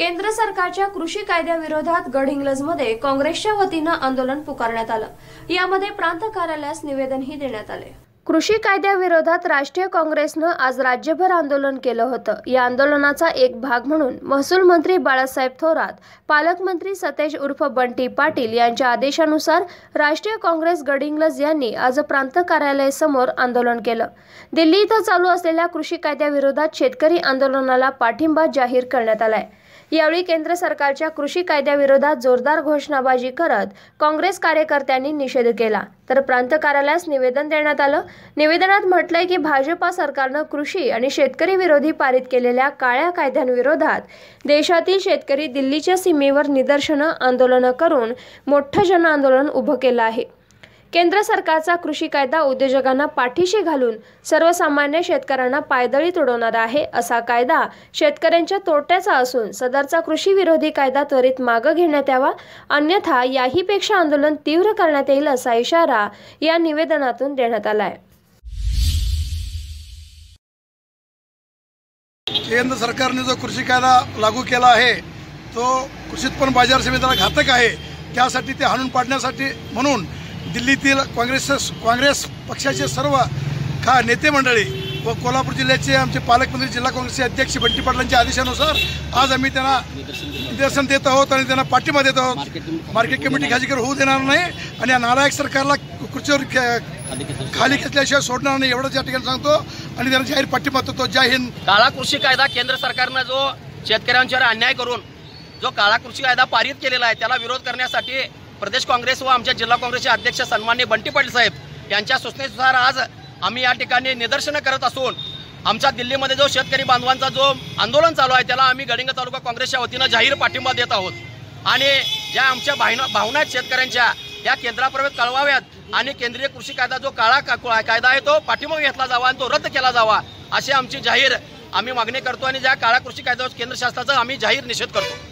केंद्र सरकारच्या कृषी कायद्याविरोधात गडहिंग्लजमध्ये काँग्रेसच्या वतीनं आंदोलन पुकारण्यात आलं। यामध्ये प्रांत कार्यालयास निवेदनही देण्यात आले। कृषी कायद्याविरोधात राष्ट्रीय काँग्रेसनं आज राज्यभर आंदोलन केलं होतं। या आंदोलनाचा एक भाग म्हणून महसूल मंत्री बाळासाहेब थोरात, पालकमंत्री सतेज उर्फ बंटी पाटील यांच्या आदेशानुसार राष्ट्रीय काँग्रेस गडहिंग्लज यांनी आज प्रांत कार्यालयासमोर आंदोलन केलं। दिल्ली इथं चालू असलेल्या कृषी कायद्याविरोधात शेतकरी आंदोलनाला पाठिंबा जाहीर करण्यात आलाय। यावेळी केंद्र सरकारच्या कृषी कायद्याविरोधात जोरदार घोषणाबाजी करत काँग्रेस कार्यकर्त्यांनी निषेध केला, तर प्रांत कार्यालयास निवेदन देण्यात आलं। निवेदनात म्हटलंय की भाजपा सरकारनं कृषी आणि शेतकरी विरोधी पारित केलेल्या काळ्या कायद्यांविरोधात देशातील शेतकरी दिल्लीच्या सीमेवर निदर्शनं आंदोलनं करून मोठं जन आंदोलन उभं केलं आहे। केंद्र सरकारचा कृषी कायदा उद्योजकांना पाठीशी घालून सर्वसामान्य शेतकऱ्यांना पायदळी तुडवणारा आहे। असा कायदा शेतकऱ्यांच्या तोट्याचा असून सदरचा कृषी विरोधी कायदा त्वरित मागे घेण्यात यावा, अन्यथा याहीपेक्षा आंदोलन तीव्र करण्यात येईल असा इशारा या निवेदनातून देण्यात आला आहे। केंद्र सरकारने जो कृषी कायदा लागू केला आहे तो कृषी उत्पन्न बाजार समितीला घातक आहे। त्यासाठी ते हाणून पाडण्यासाठी म्हणून दिल्लीतील काँग्रेस पक्षाचे सर्व नेते मंडळी व कोल्हापूर जिल्ह्याचे आमचे पालकमंत्री, जिल्हा काँग्रेसचे अध्यक्ष बंटी पाटलांच्या आदेशानुसार आज आम्ही त्यांना निदर्शन देत आहोत आणि त्यांना पाठिंबा देत आहोत। मार्केट कमिटी खाजगीकर होऊ देणार नाही आणि या नालायक सरकारला खुर्चीवर खाली घेतल्याशिवाय सोडणार नाही, एवढंच या ठिकाणी सांगतो आणि त्यांना जाहीर पाठिंबा देतो। जय हिंद। काळा कृषी कायदा केंद्र सरकारनं जो शेतकऱ्यांच्यावर अन्याय करून जो काळा कृषी कायदा पारित केलेला आहे त्याला विरोध करण्यासाठी प्रदेश काँग्रेस व आमच्या जिल्हा काँग्रेसचे अध्यक्ष सन्माननीय बंटी पाटील साहेब यांच्या सूचनेनुसार आज आम्ही या ठिकाणी निदर्शनं करत असून आमच्या दिल्लीमध्ये जो शेतकरी बांधवांचा जो आंदोलन चालू आहे त्याला आम्ही गडिंग्लज तालुका काँग्रेसच्या वतीनं जाहीर पाठिंबा देत आहोत आणि ज्या आमच्या भावना आहेत शेतकऱ्यांच्या त्या केंद्रापर्यंत कळवाव्यात आणि केंद्रीय कृषी कायदा जो काळा कायदा आहे तो पाठीमागे घेतला जावा आणि तो रद्द केला जावा अशी आमची जाहीर आम्ही मागणी करतो आणि ज्या काळा कृषी कायद्यावर केंद्र शासनाचा आम्ही जाहीर निषेध करतो।